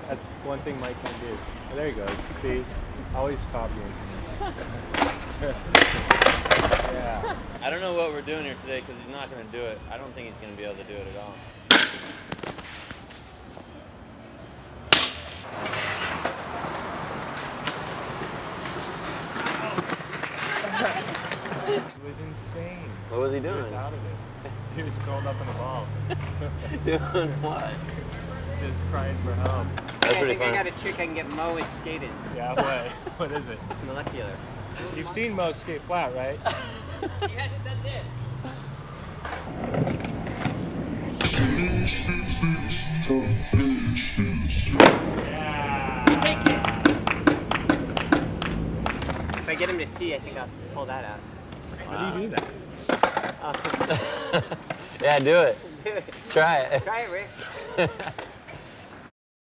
That's one thing Mike can do. Oh, there he goes. See, always copying. Yeah. I don't know what we're doing here today because he's not going to do it. I don't think he's going to be able to do it at all. It was insane. What was he doing? He was out of it. He was curled up in a ball. Doing what? Just crying for help. That's pretty I think fun. I got a trick I can get Mo in skating. Yeah, what? What is it? It's molecular. You've seen Mo skate flat, right? He hasn't done this. Yeah. If I get him to tee, I think I'll pull that out. How do you do that? Yeah, do it. Do it. Try it. Try it, Rick.